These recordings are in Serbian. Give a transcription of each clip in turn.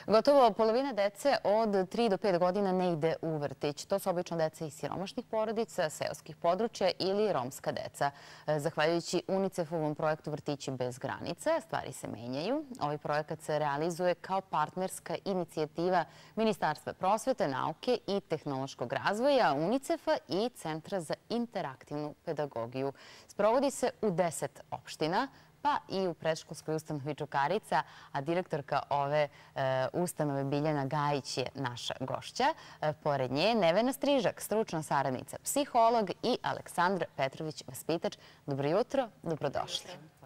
Gotovo polovina dece od 3 do 5 godina ne ide u vrtić. To su obično deca iz siromašnih porodica, seoskih područja ili romska deca. Zahvaljujući UNICEF-ovom projektu Vrtići bez granica, stvari se menjaju. Ovaj projekat se realizuje kao partnerska inicijativa Ministarstva prosvete, nauke i tehnološkog razvoja, UNICEF-a i Centra za interaktivnu pedagogiju. Sprovodi se u 10 opština, pa i u predškolskoj ustanovi Čukarica, a direktorka ove ustanove Biljana Gajić je naša gošća. Pored nje Nevena Strižak, stručna saradnica, psiholog i Aleksandra Petrović, vaspitač. Dobro jutro, dobrodošli.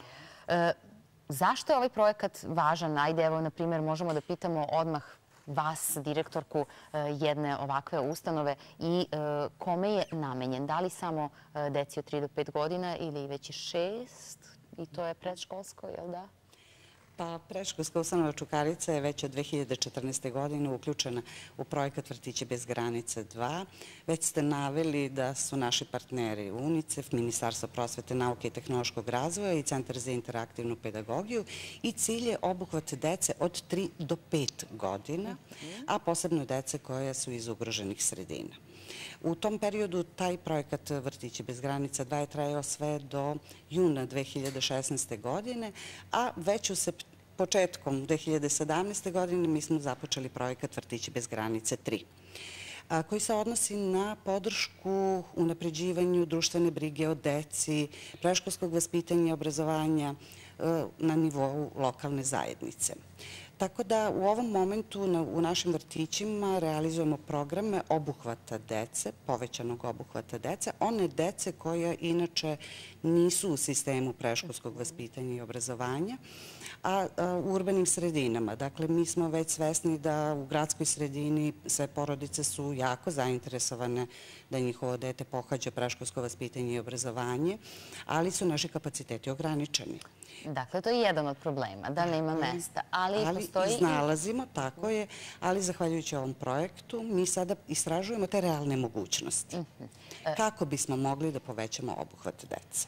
Zašto je ovaj projekat važan? Ajde, evo, na primjer, možemo da pitamo odmah vas, direktorku jedne ovakve ustanove, i kome je namenjen? Da li samo deci od 3 do 5 godina ili već i 6? I to je predškolsko, jel da? Pa, predškolska ustanova Čukarica je već od 2014. godine uključena u projekat Vrtići bez granica 2. Već ste naveli da su naši partneri UNICEF, Ministarstvo prosvete, nauke i tehnološkog razvoja i Centar za interaktivnu pedagogiju, i cilj je obuhvat dece od 3 do 5 godina, a posebno dece koje su iz ugroženih sredina. U tom periodu taj projekat Vrtići bez granica 2 je trajao sve do juna 2016. godine, a već početkom 2017. godine mi smo započeli projekat Vrtići bez granice 3, koji se odnosi na podršku unapređivanju društvene brige o deci, predškolskog vaspitanja i obrazovanja na nivou lokalne zajednice. Tako da u ovom momentu u našim vrtićima realizujemo programe obuhvata dece, povećanog obuhvata dece, one dece koja inače nisu u sistemu predškolskog vaspitanja i obrazovanja, a u urbanim sredinama. Dakle, mi smo već svesni da u gradskoj sredini sve porodice su jako zainteresovane da njihovo dete pohađa predškolsko vaspitanje i obrazovanje, ali su naši kapaciteti ograničeni. Dakle, to je jedan od problema, da nema mesta. Ali iznalazimo, tako je, ali zahvaljujući ovom projektu mi sada istražujemo te realne mogućnosti. Kako bismo mogli da povećamo obuhvat dece?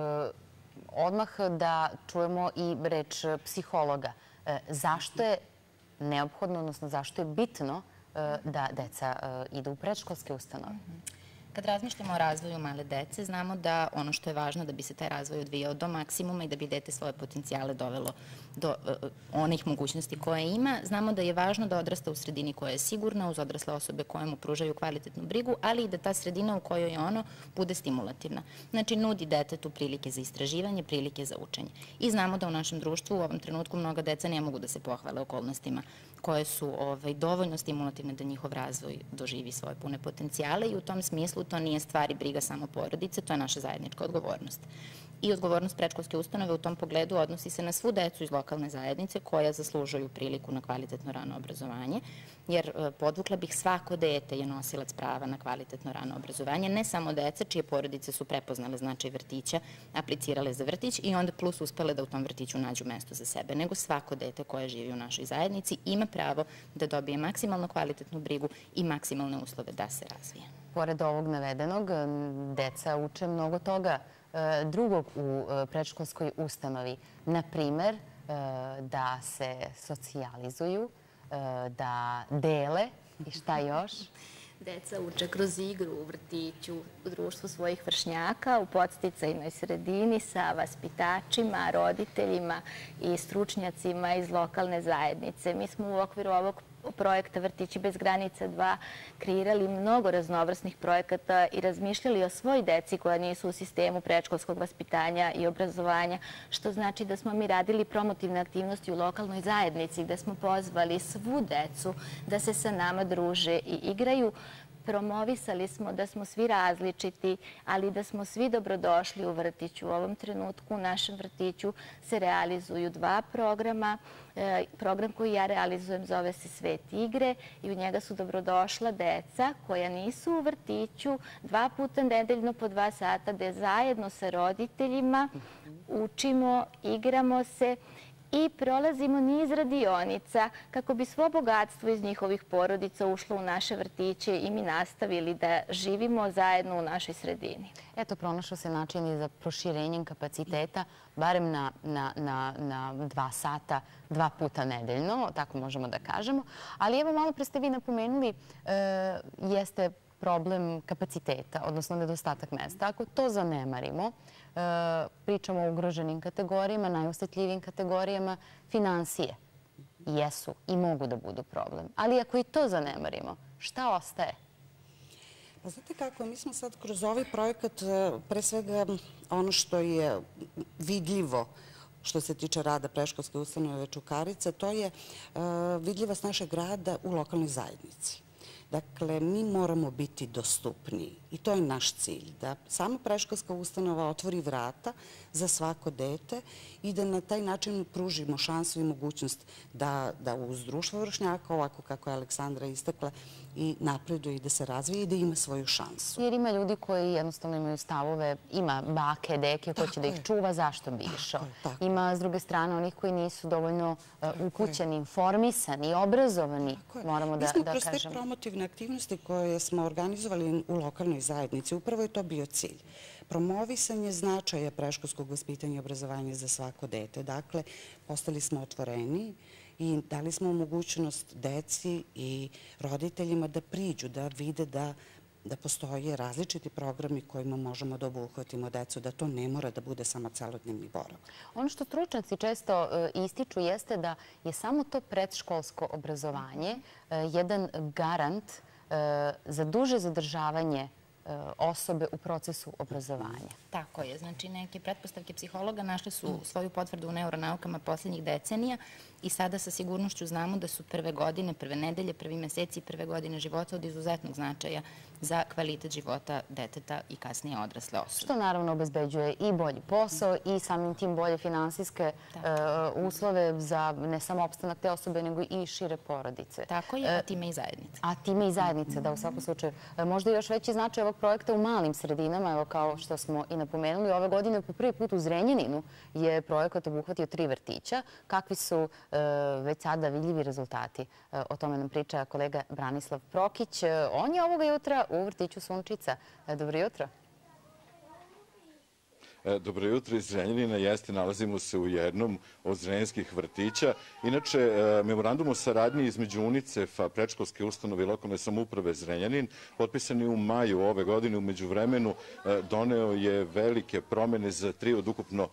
Odmah da čujemo i reč psihologa. Zašto je neophodno, odnosno zašto je bitno da deca idu u predškolske ustanove? Kad razmišljamo o razvoju male dece, znamo da ono što je važno da bi se taj razvoj odvijao do maksimuma i da bi dete svoje potencijale dovelo do onih mogućnosti koje ima, znamo da je važno da odrasta u sredini koja je sigurna, uz odrasle osobe koje mu pružaju kvalitetnu brigu, ali i da ta sredina u kojoj je ono bude stimulativna. Znači, nudi detetu prilike za istraživanje, prilike za učenje. I znamo da u našem društvu u ovom trenutku mnoga deca ne mogu da se pohvale okolnostima koje su dovoljno stimulativne da njihov razvoj doživi svoje pune potencijale, i u tom smislu to nije stvar i briga samo porodice, to je naša zajednička odgovornost. I odgovornost predškolske ustanove u tom pogledu odnosi se na svu decu iz lokalne zajednice koja zaslužuju priliku na kvalitetno rano obrazovanje, jer podvukla bih, svako dete je nosilac prava na kvalitetno rano obrazovanje, ne samo deca čije porodice su prepoznale značaj vrtića, aplicirale za vrtić i onda plus uspele da u tom vrtiću nađu mesto za sebe, nego svako dete koje živi u našoj zajednici ima pravo da dobije maksimalno kvalitetnu brigu i maksimalne uslove da se razvije. Pored ovog navedenog, deca uče mnogo toga drugog u predškolskoj ustanovi. Na primer, da se socijalizuju, da dele i šta još? Deca uče kroz igru u vrtiću, u društvu svojih vršnjaka, u podsticajnoj sredini sa vaspitačima, roditeljima i stručnjacima iz lokalne zajednice. Mi smo u okviru ovog projekta Vrtići bez granica 2 kreirali mnogo raznovrsnih projekata i razmišljali o svoj deci koja nisu u sistemu predškolskog vaspitanja i obrazovanja, što znači da smo mi radili promotivne aktivnosti u lokalnoj zajednici, gde smo pozvali svu decu da se sa nama druže i igraju. Promovisali smo da smo svi različiti, ali da smo svi dobrodošli u vrtiću. U ovom trenutku u našem vrtiću se realizuju 2 programa. Program koji ja realizujem zove se Svet igre i u njega su dobrodošla deca koja nisu u vrtiću 2 puta nedeljno po 2 sata, gde zajedno sa roditeljima učimo, igramo se i prolazimo niz radionica kako bi svo bogatstvo iz njihovih porodica ušlo u naše vrtiće i mi nastavili da živimo zajedno u našoj sredini. Eto, pronašao se način i za proširenjem kapaciteta, barem na 2 sata, 2 puta nedeljno, tako možemo da kažemo. Ali evo, malo pre ste vi napomenuli, jeste problem kapaciteta, odnosno nedostatak mesta. Ako to zanemarimo, pričamo o ugroženim kategorijama, najosetljivijim kategorijama, finansije jesu i mogu da budu problem. Ali ako i to zanemarimo, šta ostaje? Pa znate kako, mi smo sad kroz ovaj projekat, pre svega ono što je vidljivo što se tiče rada predškolske ustanove Čukarice, to je vidljivost našeg rada u lokalnoj zajednici. Dakle, mi moramo biti dostupniji i to je naš cilj, da sama predškolska ustanova otvori vrata za svako dete i da na taj način pružimo šansu i mogućnost da uz društvo vršnjaka, ovako kako je Aleksandra istakla, i napreduje i da se razvije i da ima svoju šansu. Jer ima ljudi koji jednostavno imaju stavove, ima bake, deke, hoće da ih čuva, zašto bi išao? Ima s druge strane onih koji nisu dovoljno upućeni, informisani, obrazovani, moramo da kažemo. Mi smo kroz te promotivne aktivnosti koje smo organizovali u lokalnoj zajednici, upravo je to bio cilj. Promovisanje značaja predškolskog vaspitanja i obrazovanja za svako dete. Dakle, postali smo otvoreni i dali smo mogućnost deci i roditeljima da priđu, da vide da postoje različiti programi kojima možemo da obuhvatimo decu, da to ne mora da bude samo celodnevni boravak. Ono što stručnjaci često ističu jeste da je samo to predškolsko obrazovanje jedan garant za duže zadržavanje osobe u procesu obrazovanja. Tako je. Znači, neke pretpostavke psihologa našli su svoju potvrdu u neuronaukama posljednjih decenija i sada sa sigurnošću znamo da su prve godine, prve nedelje, prvi meseci, prve godine života od izuzetnog značaja za kvalitet života deteta i kasnije odrasle osobe. Što naravno obezbeđuje i bolji posao i samim tim bolje finansijske uslove za ne samo opstanak te osobe, nego i šire porodice. Tako je, a time i zajednice. A time i zajednice, da, u svakom slučaju. Možda još veći značaj ovog projekta u malim sredinama, evo kao što smo i napomenuli, ove godine po prvi put u Zrenjaninu je projekat obuhvatio 3 vrtića. Kakvi su već sada vidljivi rezultati? O tome nam priča kolega Branislav Prokić. On je ovoga jutra u vrtiću Sunčica. Dobro jutro. Dobro jutro iz Zrenjanina. Jeste, nalazimo se u jednom od zrenjanskih vrtića. Inače, memorandum o saradnji između UNICEF-a, predškolske ustanove i lokalne samouprave Zrenjanin, potpisan je u maju ove godine. U međuvremenu doneo je velike promene za 3 od ukupno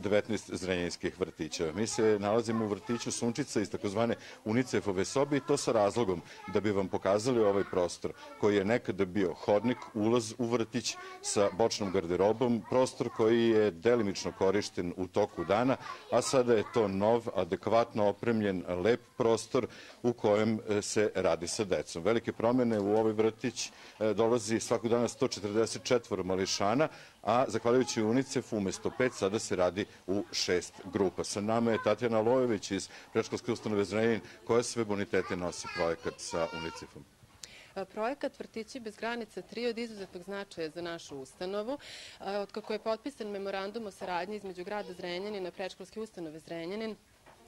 19 zrenjanskih vrtića. Mi se nalazimo u vrtiću Sunčica iz takozvane UNICEF-ove sobe i to sa razlogom da bi vam pokazali ovaj prostor koji je nekada bio hodnik, ulaz u vrtić sa bočnom garderobom, prostor koji je delimično korišten u toku dana, a sada je to nov, adekvatno opremljen, lep prostor u kojem se radi sa decom. Velike promene u ovaj vrtić dolazi svakog dana 144 mališana, a zahvaljujući UNICEF-u umesto 5 sada se radi u 6 grupa. Sa nama je Tatjana Lojević iz predškolske ustanove Zrenjanin. Koje sve bonitete nosi projekat sa UNICEF-om? Projekat Vrtići bez granica 3 od izuzetnog značaja za našu ustanovu. Otkako je potpisan memorandum o saradnji između grada Zrenjanina, predškolske ustanove Zrenjanin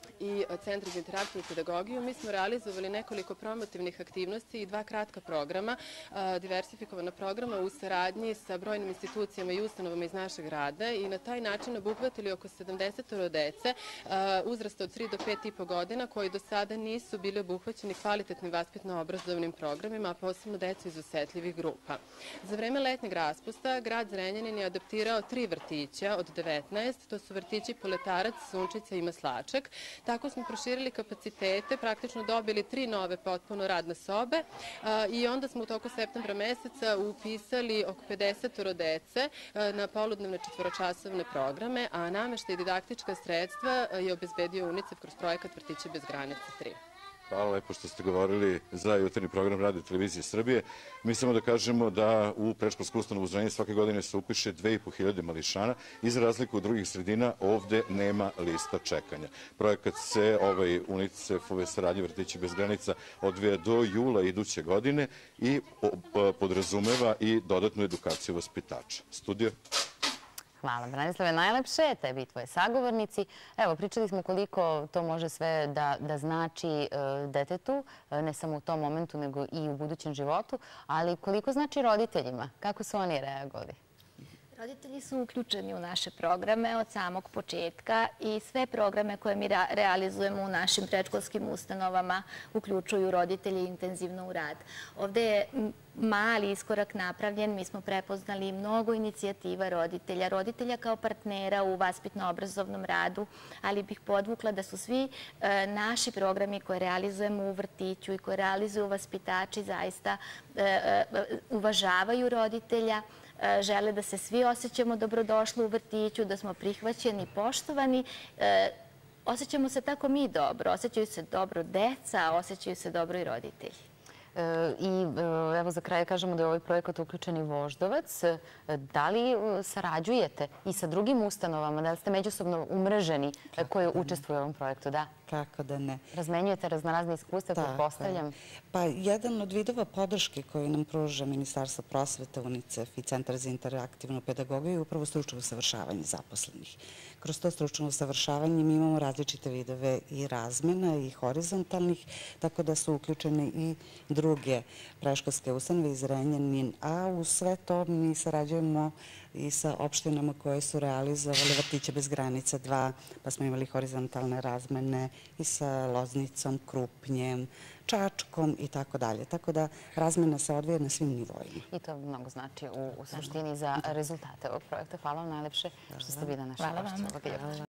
i Centra za interaktivnu pedagogiju, mi smo realizovali nekoliko promotivnih aktivnosti i 2 kratka programa, diversifikovana programa u saradnji sa brojnim institucijama i ustanovama iz našeg rada i na taj način obuhvatili oko 70 dece uzrasta od 3 do 5,5 godina koji do sada nisu bili obuhvaćeni kvalitetnim vaspitno-obrazovnim programima, a posebno decu iz osetljivih grupa. Za vreme letnjeg raspusta grad Zrenjanin je adaptirao 3 vrtića od 19, to su vrtići Poletarac, Sunčica i Maslačak. Tako smo proširili kapacitete, praktično dobili 3 nove potpuno radne sobe i onda smo u toku septembra meseca upisali oko 50 dece na poludnevne 4-časovne programe, a nameštaj i didaktička sredstva je obezbedio UNICEF kroz projekat Vrtići bez granica 3. Hvala lepo što ste govorili za jutarnji program Radio Televizije Srbije. Mi samo da kažemo da u predškolsku ustanovu u Zrenjaninu svake godine se upiše 2.500 mališana i za razliku od drugih sredina ovde nema lista čekanja. Projekat se UNICEF-ove saradnje Vrtići bez granica odvija do jula iduće godine i podrazumeva i dodatnu edukaciju vaspitača. Studio? Hvala, Branislave, najlepše, tebi i tvoje sagovornici. Evo, pričali smo koliko to može sve da znači detetu, ne samo u tom momentu, nego i u budućem životu, ali koliko znači roditeljima? Kako su oni reagovali? Roditelji su uključeni u naše programe od samog početka i sve programe koje mi realizujemo u našim predškolskim ustanovama uključuju roditelji intenzivno u rad. Ovde je mali iskorak napravljen, mi smo prepoznali mnogo inicijativa roditelja kao partnera u vaspitno-obrazovnom radu, ali bih podvukla da su svi naši programi koje realizujemo u vrtiću i koje realizuju vaspitači zaista uvažavaju roditelja, žele da se svi osjećamo dobrodošli u vrtiću, da smo prihvaćeni, poštovani. Osjećamo se tako mi dobro, osjećaju se dobro deca, osjećaju se dobro i roditelji. I evo za kraj kažemo da je ovaj projekat uključen i Voždovac. Da li sarađujete i sa drugim ustanovama? Da li ste međusobno umreženi koji učestvuju u ovom projektu? Da. Kako da ne. Razmenjujete raznorazne iskustva, pretpostavljam. Pa jedan od vidova podrške koju nam pruža Ministarstvo prosvete, UNICEF i Centar za interaktivnu pedagogiju je upravo stručno usavršavanje zaposlenih. Kroz to stručno usavršavanje mi imamo različite vidove i razmena i horizontalnih, tako da su uključene i druge predškolske ustanove iz Zrenjanin, a uz sve to mi sarađujemo i sa opštinama koje su realizovale vrtiće bez granica 2, pa smo imali horizontalne razmene i sa Loznicom, Krupnjem, Čačkom i tako dalje. Tako da razmena se odvija na svim nivoima. I to mnogo znači u suštini za rezultate ovog projekta. Hvala vam najlepše što ste bili na našem gošću. Hvala vama.